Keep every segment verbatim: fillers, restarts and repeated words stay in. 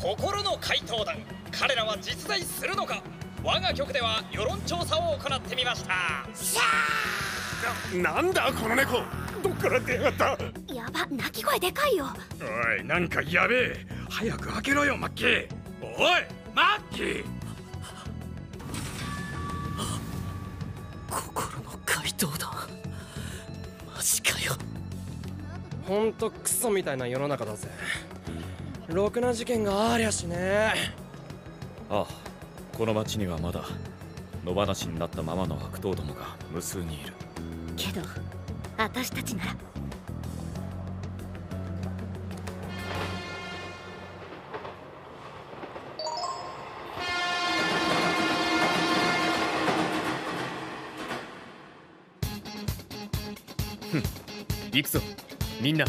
心の怪盗団、彼らは実在するのか。我が局では世論調査を行ってみました。 しゃーな、なんだこの猫、どっから出やがった。 やば、鳴き声でかいよ。 おい、なんかやべえ。早く開けろよマッキー。おいマッキー。 心の怪盗団、マジかよ。 ほんとクソみたいな世の中だぜ。ろくな事件がありゃしね。 ああ、この町にはまだ野放しになったままの悪党どもが無数にいる。 けど私たちなら。 ふん、行くぞみんな。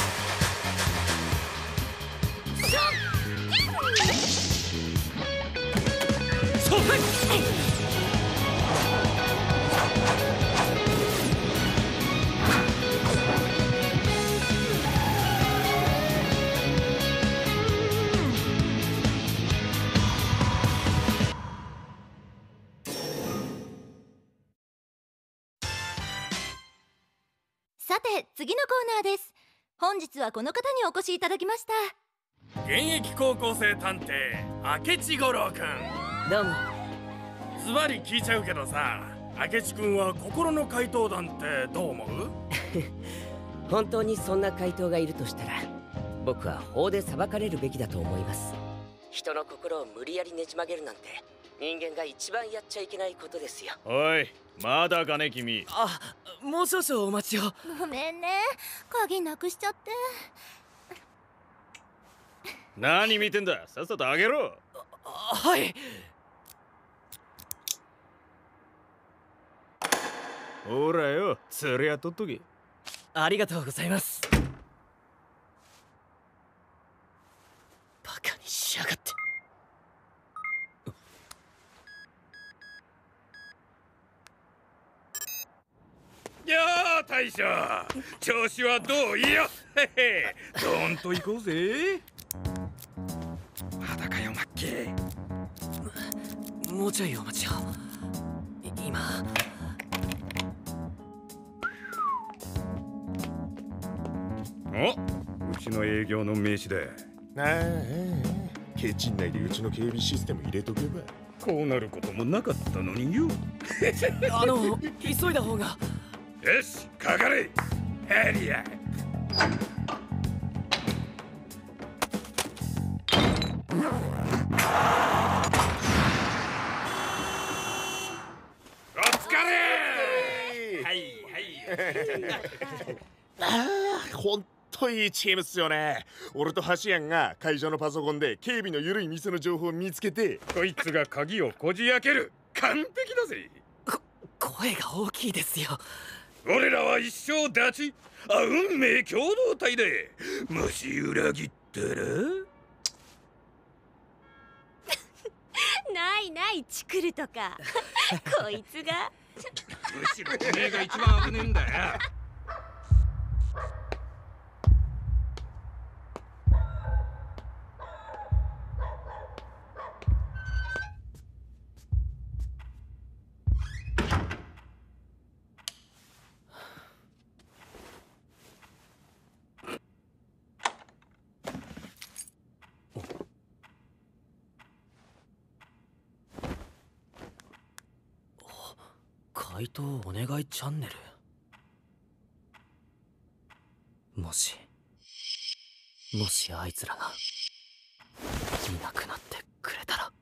さて次のコーナーです。本日はこの方にお越しいただきました。 現役高校生探偵明智五郎くん。 どうも。 ズバリ聞いちゃうけどさ、明智くんは心の怪盗団ってどう思う？ 本当にそんな怪盗がいるとしたら、僕は法で裁かれるべきだと思います。人の心を無理やりねじ曲げるなんて人間が一番やっちゃいけないことですよ。 おい、まだかね君。 あ、もう少々お待ちを。 ごめんね、鍵なくしちゃって。 何見てんだ、さっさとあげろ。 はい。 ほらよ、そりゃ取っとけ。 ありがとうございます。バカにしやがって。 やあ大将、調子はどういや。へへ、どーんと行こうぜ。まだかよマッキー。 もうちょいお待ちを。今。 お、うちの営業の名刺だ。 ああ、ケチんないでうちの警備システム入れとけばこうなることもなかったのによ。 あの、急いだ方が。 よし、かかれ。ヘリア。お疲れ。はいはい。 ああ、ほんといいチームっすよね。俺とハシヤンが会場のパソコンで警備の緩い店の情報を見つけて、 こいつが鍵をこじ開ける。完璧だぜ。 こ声が大きいですよ。 俺らは一生立ち、あ、運命共同体で、もし裏切ったら。 ないないチクるとか。こいつが。 むしろおめえが一番危ねえんだよ。 怪盗お願いチャンネル。もしもしあいつらがいなくなってくれたら。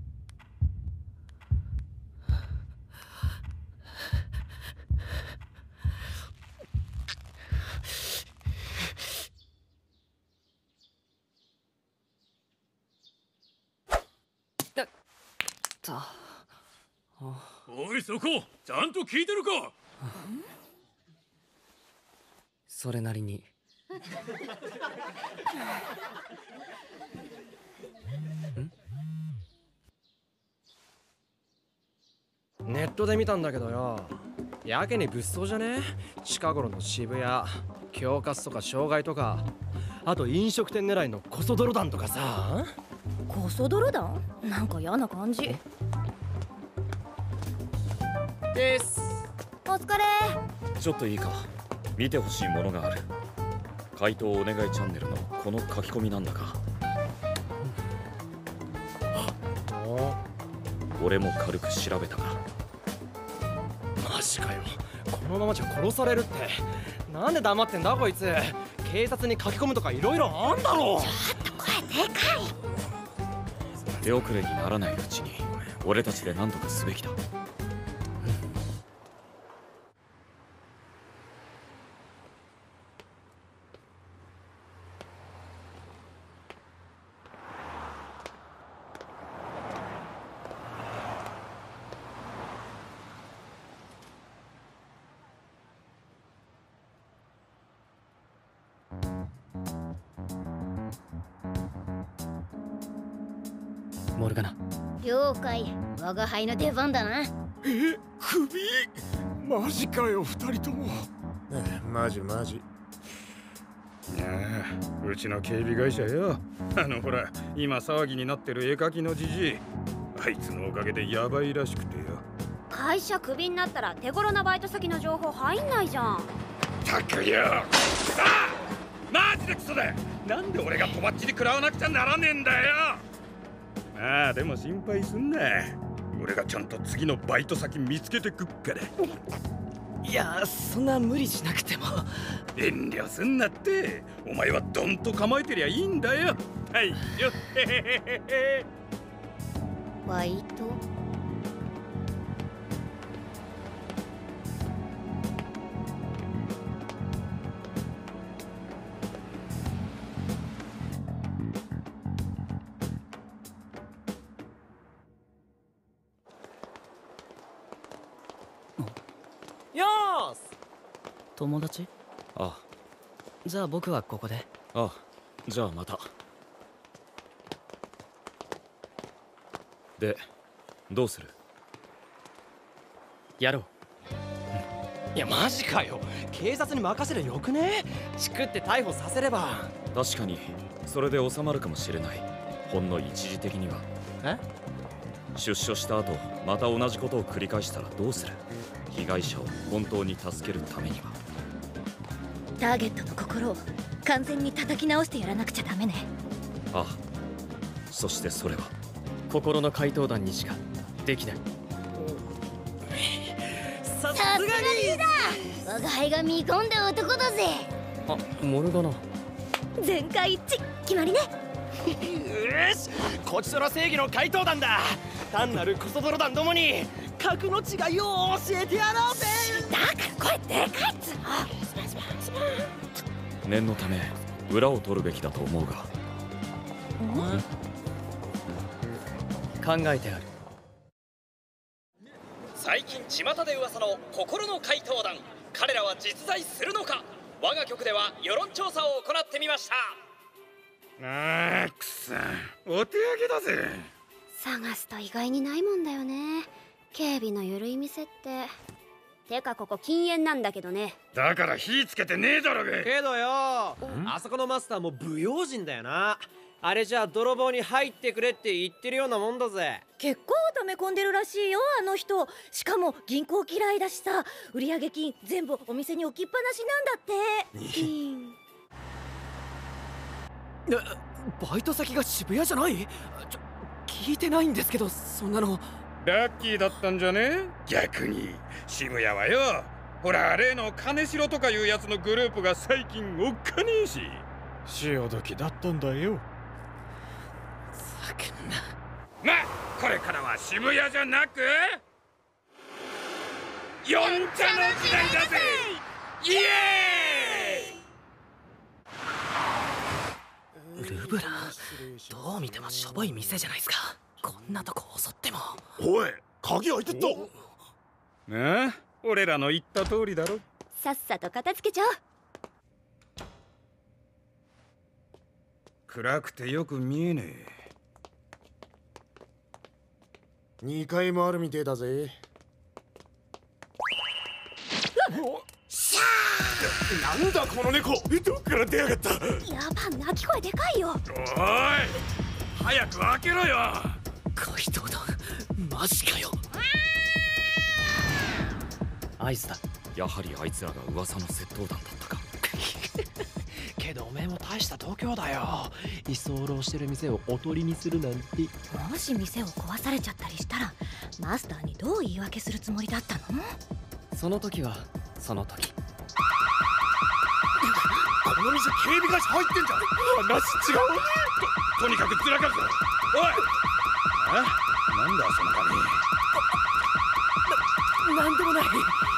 たおいそこ、ちゃんと聞いてるか。 それなりに。 ネットで見たんだけどよ、やけに物騒じゃね？近頃の渋谷、恐喝とか傷害とか、あと飲食店狙いのコソ泥団とかさ。 コソ泥団なんか嫌な感じです。 お疲れ。 ちょっといいか、見てほしいものがある。回答お願いチャンネルのこの書き込みなんだが、俺も軽く調べたが。 マジかよ、このままじゃ殺されるって。なんで黙ってんだこいつ。警察に書き込むとかいろいろあんだろ。 ちょっと声でかい。 手遅れにならないうちに俺たちで何とかすべきだ。 モルガナ。 了解。我が輩の出番だな。 え、首マジかよ、二人とも。 マジマジ。 いやあ、うちの警備会社よ。あのほら、今騒ぎになってる絵描きのじじい。あいつのおかげでヤバいらしくてよ。 会社クビになったら手頃なバイト先の情報入んないじゃん。 たくよ。さあマジでクソだ。なんで俺がとばっちり食らわなくちゃならねえんだよ。ああ、でも心配すんな。俺がちゃんと次のバイト先見つけてくっから。 いや、そんな無理しなくても。 遠慮すんなって。お前はドンと構えてりゃいいんだよ。はいよ。へへへへ。 バイト。 よーす。友達？ あじゃあ僕はここで。 あ、あ、じゃあまた。で、どうする？ やろう。いやマジかよ、警察に任せりゃよくね？チクって逮捕させれば。 確かにそれで収まるかもしれない。ほんの一時的には。 え？ 出所した後また同じことを繰り返したらどうする？被害者を本当に助けるためには。 ターゲットの心を完全に叩き直してやらなくちゃダメね。 ああ、そしてそれは心の怪盗団にしかできない。さすがに我が輩が見込んだ男だぜ。 あ、モルガナ。 全会一致決まりね。 よし、こちとら正義の怪盗団だ。単なるコソ泥団どもに格の違いを教えてやろうぜ。 だから声でかいっつうの。 念のため裏を取るべきだと思うが。 考えてある。 最近巷で噂の心の怪盗団、彼らは実在するのか。我が局では世論調査を行ってみました。 あーくそ、お手上げだぜ。 探すと意外にないもんだよね、警備のゆるい店って。てかここ禁煙なんだけどね。 だから火つけてねえだろが。 けどよ、あそこのマスターも不用心だよな。あれじゃあ泥棒に入ってくれって言ってるようなもんだぜ。 結構溜め込んでるらしいよあの人。しかも銀行嫌いだしさ、売上金全部お店に置きっぱなしなんだって。 バイト先が渋谷じゃない？ちょ、聞いてないんですけど、そんなの。 ラッキーだったんじゃね？逆に渋谷はよ、ほら例の金城とかいうやつのグループが最近おっかねえし。 潮時だったんだよ。 さくんな。 まあこれからは渋谷じゃなく四茶の時代だぜ。イエーイ。 ルブラン、どう見てもしょぼい店じゃないですか。こんなとこ襲っても。 おい、鍵開いてった。 ああ、俺らの言った通りだろ。 さっさと片付けちゃおう。 暗くてよく見えねえ。 にかいもあるみてえだぜ。なんだこの猫、どっから出やがった。 やば、鳴き声でかいよ。 おい、 早く開けろよ。 怪盗団マジかよ。合図だ。 やはりあいつらが噂の窃盗団だったか。 けどおめえも大した度胸だよ。居候してる店をおとりにするなんて。 もし店を壊されちゃったりしたらマスターにどう言い訳するつもりだったの？ その時はその時。 この店警備会社入ってんじゃん。話違う。 ととにかくずらかすぞ。おい、え、なんだその紙。 な、なんでもない。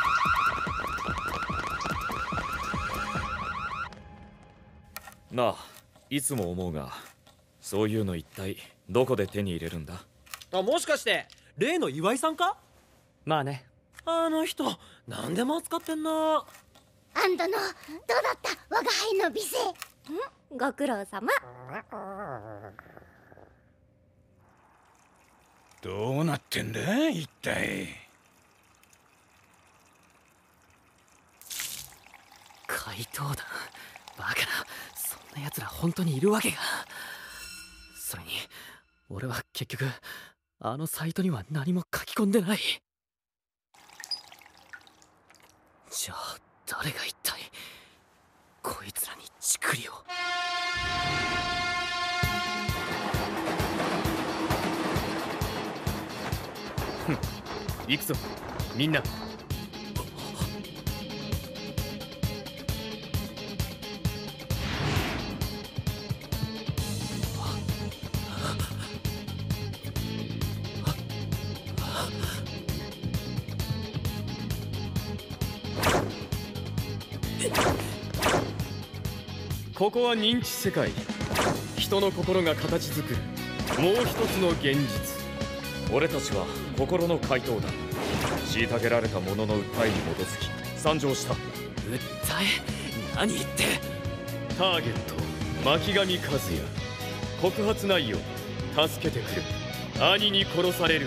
なあ、いつも思うが、そういうの一体どこで手に入れるんだ？ あ、もしかして例の岩井さんか？まあね、あの人何でも扱ってんな。 あんたのどうだった我が輩の美声？ん？ご苦労様。 どうなってんだ一体。 怪盗団、バカな。そんな奴ら本当にいるわけが。それに俺は結局あのサイトには何も書き込んでない。じゃあ誰が一体こいつらにチクリを。 ふん、行くぞみんな。ここは認知世界。人の心が形作るもう一つの現実。 俺たちは心の怪盗団。虐げられた者の訴えに基づき参上した。 訴え？何言って。 ターゲット巻上和也。告発内容助けてくれ。兄に殺される。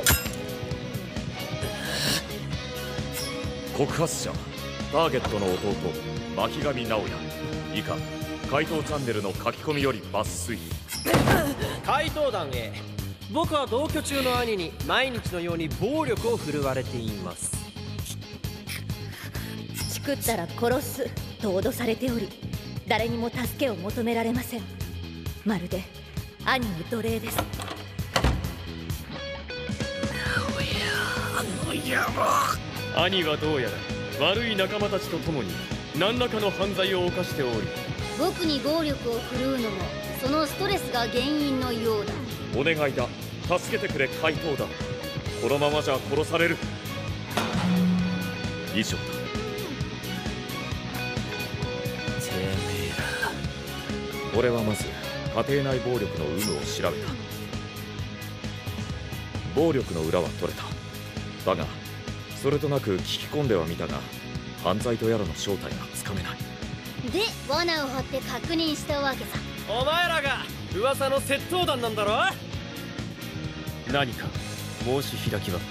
告発者ターゲットの弟巻上直也。以下怪盗チャンネルの書き込みより抜粋。 怪盗団 A、 僕は同居中の兄に毎日のように暴力を振るわれています。 チクったら殺すと脅されており、誰にも助けを求められません。まるで兄の奴隷です。 あの野郎。 兄はどうやら悪い仲間たちと共に何らかの犯罪を犯しており、 僕に暴力を振るうのもそのストレスが原因のようだ。 お願いだ、助けてくれ怪盗団。このままじゃ殺される。以上だ。 てめえら。 俺はまず家庭内暴力の有無を調べた。暴力の裏は取れた。だがそれとなく聞き込んではみたが、犯罪とやらの正体がつかめない。 で罠を張って確認したわけさ。 お前らが噂の窃盗団なんだろ。 何か申し開きは？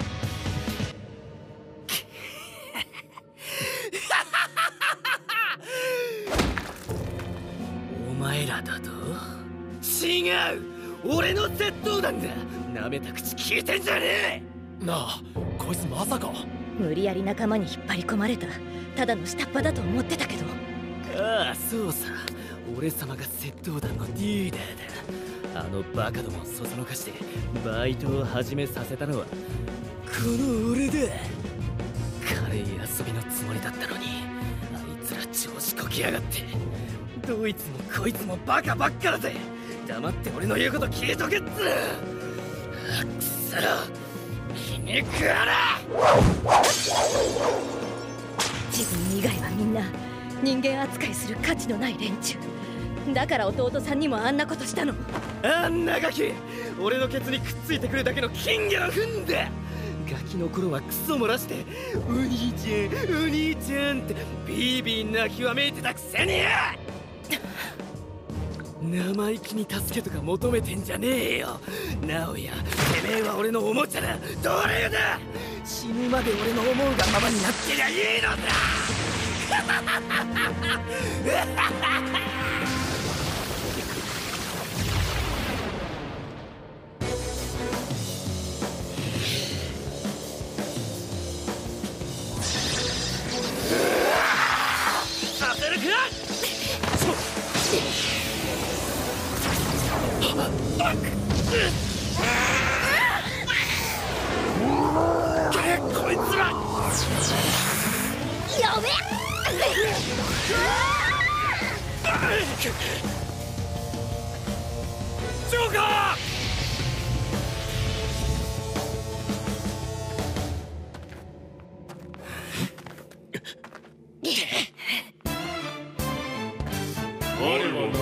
お前らだと？違う、俺の窃盗団だ。なめた口聞いてんじゃねえ。なあ、こいつまさか。 無理やり仲間に引っ張り込まれたただの下っ端だと思ってたけど。 ああ、そうさ。俺様が窃盗団のリーダーだ。あのバカどもをそそのかしてバイトを始めさせたのはこの俺だ。軽い遊びのつもりだったのに、あいつら調子こきやがって。どいつもこいつもバカばっかだぜ。黙って俺の言うこと聞いとけっつう。くそ、皮肉あら。 自分以外はみんな人間扱いする価値のない連中だから、弟さんにもあんなことしたの。 あんなガキ、俺のケツにくっついてくるだけの金魚の糞だ。ガキの頃はクソ漏らして「お兄ちゃんお兄ちゃん」ってビービー泣きわめいてたくせに。生意気に助けとか求めてんじゃねえよ。直哉、てめえは俺のおもちゃだ。奴隷だ。死ぬまで俺の思うがままになってりゃいいのだ。 こいつらやべえジョーカー我は汝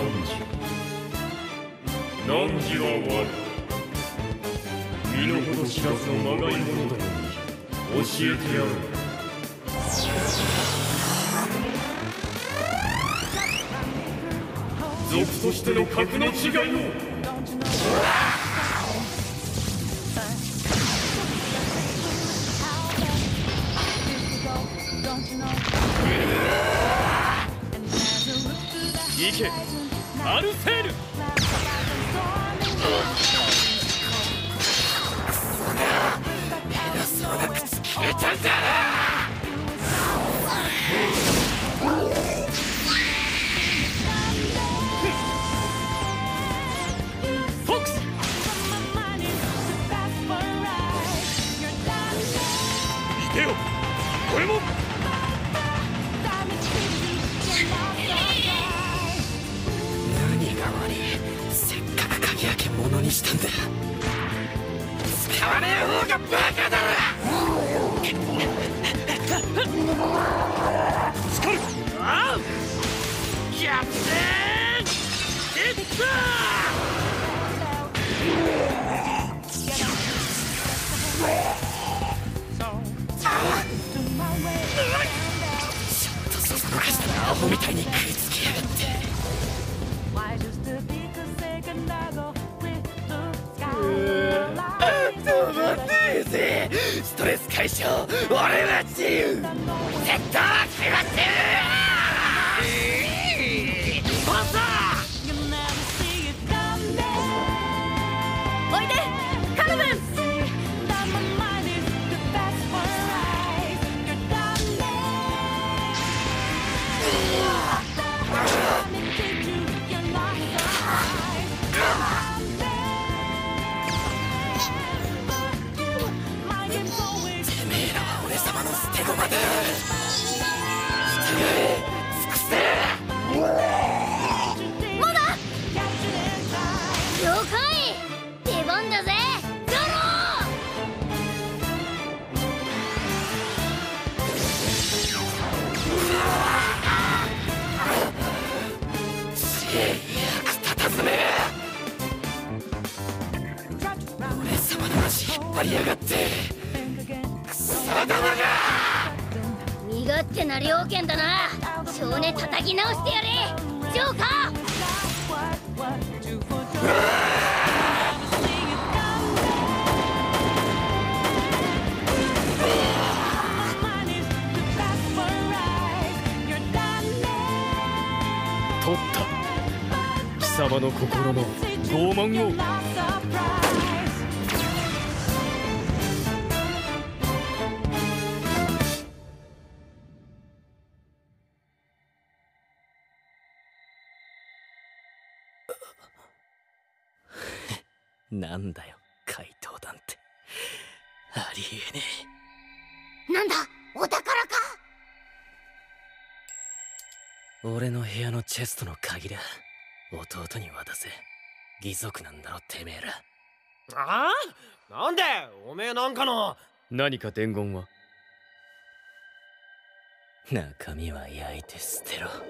汝は我身の程知らずのまがい者どもに教えてやろう。族としての格の違いを行けアルセール。偉そうな口切れたんだ。フォックス見てよこれも。何が悪い。せっかく鍵開け物にしたんだ。使わねえ方がバカだ。スカルあうやってーいったちょっとそそのかしたアホみたいに食いつきやがって。止まんねえぜ。ストレス解消俺は自由。セットは決まってる。パサおいでカルブン。 張りやがってクソ玉が。身勝手な猟犬だな。少年叩き直してやれジョーカー。 取った貴様の心の拷問を。なんだよ怪盗団って。ありえねえ。なんだお宝か。 俺の部屋のチェストの鍵だ。弟に渡せ。義族なんだろてめえら。 ああなんでおめえなんかの。 何か伝言は。 中身は焼いて捨てろ。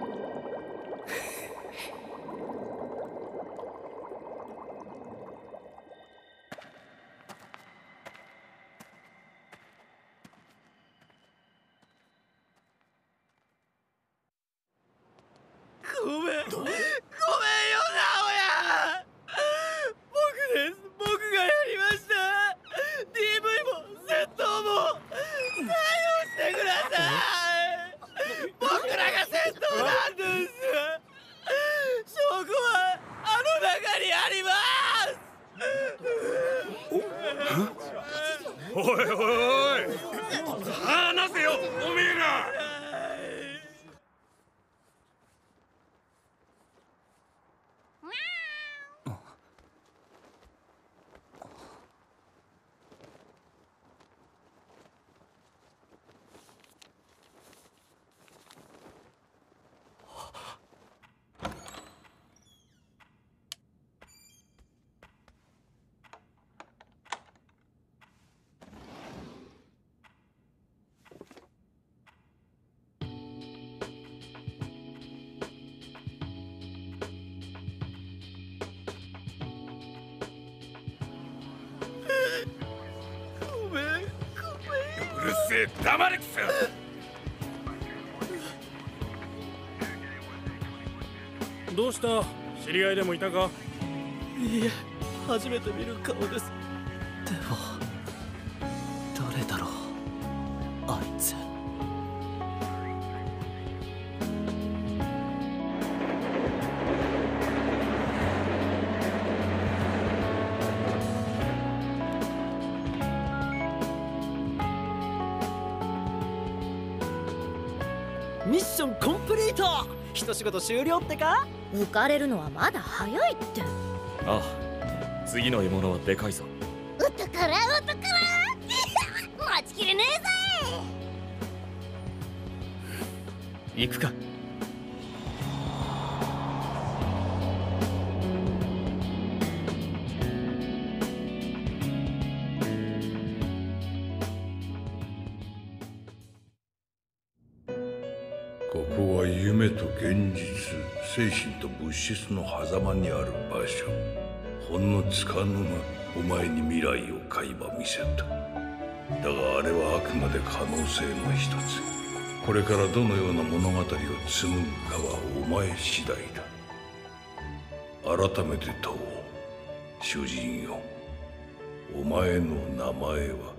ごめんごめんよ直哉。僕です僕がやりました。 ディーブイ も窃盗も対応してください。僕らが窃盗なんです。証拠はあの中にあります。 おいおいおい話せよおめえら。 せ黙れくせ。 どうした？知り合いでもいたか？ いいえ、初めて見る顔です。でも誰だろう、あいつ。ミッションコンプリート。一仕事終了ってか？ 浮かれるのはまだ早いって。 ああ、次の獲物はでかいぞ。 お宝お宝待ちきれねえぜ。 行くか。 ここは夢と現実、精神と物質の狭間にある場所。ほんのつかぬがお前に未来を垣間見せた。だがあれはあくまで可能性の一つ。これからどのような物語を紡ぐかはお前次第だ。改めて問おう、主人よ。お前の名前は？